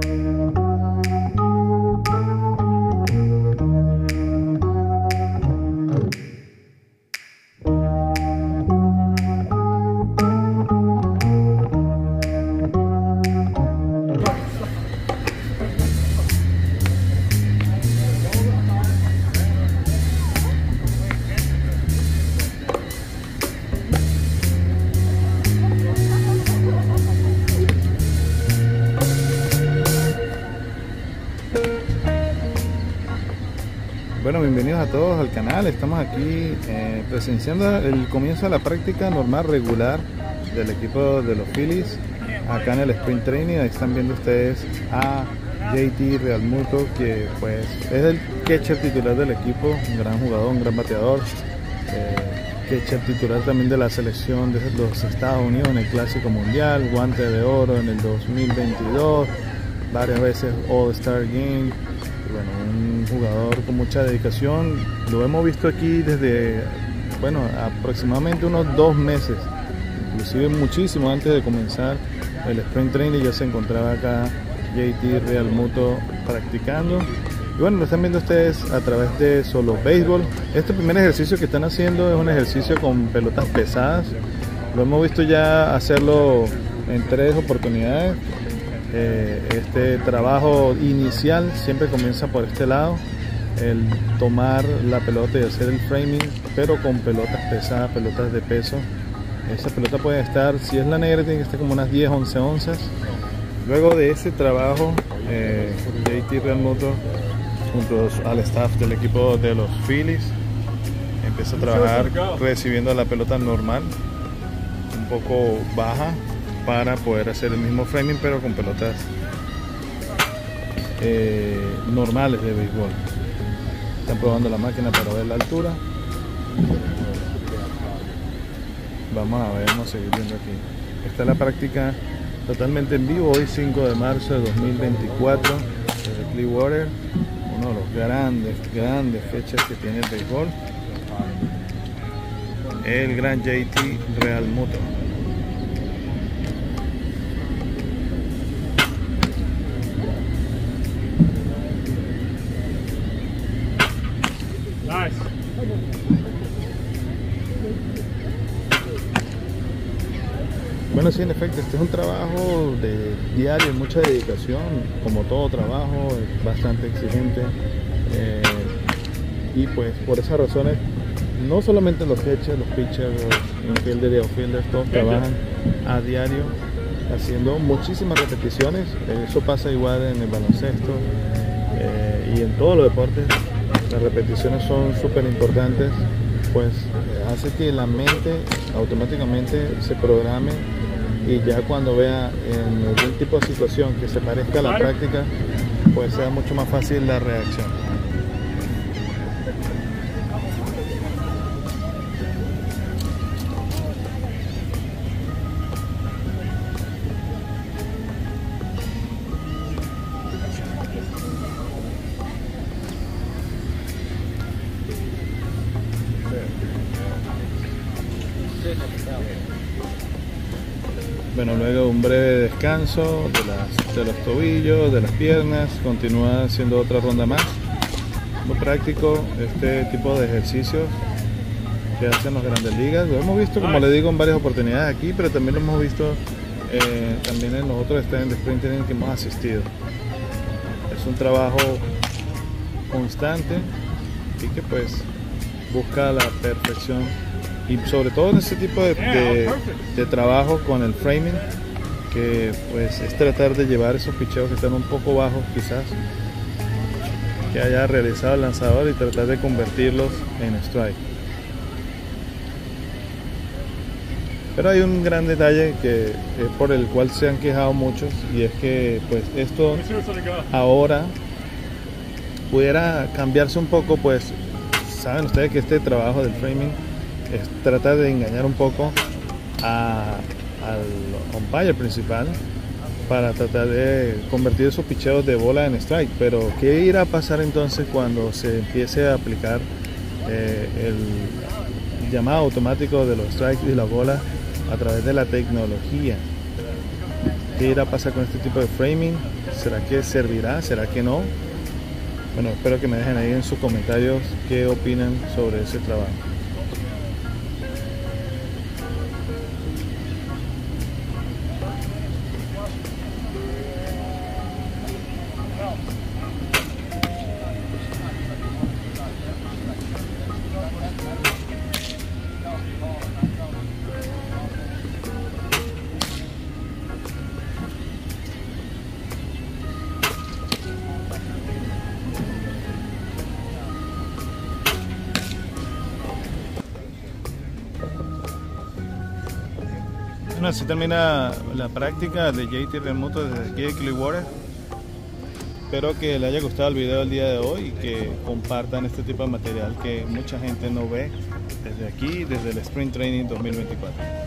Bueno, bienvenidos a todos al canal. Estamos aquí presenciando el comienzo de la práctica normal regular del equipo de los Phillies acá en el Sprint Training. Ahí están viendo ustedes a JT Realmuto, que pues es el catcher titular del equipo, un gran jugador, un gran bateador, catcher titular también de la selección de los Estados Unidos en el Clásico Mundial, guante de oro en el 2022, varias veces All-Star Game. Bueno, un jugador con mucha dedicación. Lo hemos visto aquí desde, bueno, aproximadamente unos 2 meses, inclusive muchísimo antes de comenzar el Sprint Training ya se encontraba acá JT Realmuto practicando. Y bueno, lo están viendo ustedes a través de Solo Béisbol. Este primer ejercicio que están haciendo es un ejercicio con pelotas pesadas. Lo hemos visto ya hacerlo en 3 oportunidades. Este trabajo inicial siempre comienza por este lado, el tomar la pelota y hacer el framing, pero con pelotas pesadas, pelotas de peso. Esa pelota puede estar, si es la negra, tiene que estar como unas 10-11 onzas. Luego de ese trabajo, JT Realmuto junto al staff del equipo de los Phillies empieza a trabajar recibiendo la pelota normal, un poco baja, para poder hacer el mismo framing pero con pelotas normales de béisbol. Están probando la máquina para ver la altura. Vamos a seguir viendo aquí. Esta es la práctica totalmente en vivo, hoy 5 de marzo de 2024 desde Clearwater, uno de los grandes fechas que tiene el béisbol, el gran JT Realmuto. Bueno, sí, en efecto, este es un trabajo de diario, mucha dedicación, como todo trabajo, es bastante exigente, y pues por esas razones, no solamente los catchers, los pitchers, los infielders y outfielders, todos trabajan a diario, haciendo muchísimas repeticiones. Eso pasa igual en el baloncesto y en todos los deportes. Las repeticiones son súper importantes, pues hace que la mente automáticamente se programe y ya cuando vea en algún tipo de situación que se parezca a la práctica, pues sea mucho más fácil la reacción. Bueno, luego un breve descanso de los tobillos, de las piernas, continúa haciendo otra ronda más. Muy práctico este tipo de ejercicios que hacen las grandes ligas. Lo hemos visto, como le digo, en varias oportunidades aquí, pero también lo hemos visto también en los otros stands de Sprint Training que hemos asistido. Es un trabajo constante y que pues busca la perfección, y sobre todo en este tipo de trabajo con el framing, que pues es tratar de llevar esos picheos que están un poco bajos quizás, que haya realizado el lanzador, y tratar de convertirlos en strike. Pero hay un gran detalle que es por el cual se han quejado muchos, y es que pues esto ahora pudiera cambiarse un poco. Pues saben ustedes que este trabajo del framing es tratar de engañar un poco al umpire principal para tratar de convertir esos picheos de bola en strike. Pero ¿qué irá a pasar entonces cuando se empiece a aplicar el llamado automático de los strikes y la bola a través de la tecnología? ¿Qué irá a pasar con este tipo de framing? ¿Será que servirá? ¿Será que no? Bueno, espero que me dejen ahí en sus comentarios qué opinan sobre ese trabajo. Bueno, así termina la práctica de JT Remoto desde aquí de Clearwater. Espero que les haya gustado el video del día de hoy y que compartan este tipo de material que mucha gente no ve desde aquí, desde el Sprint Training 2024.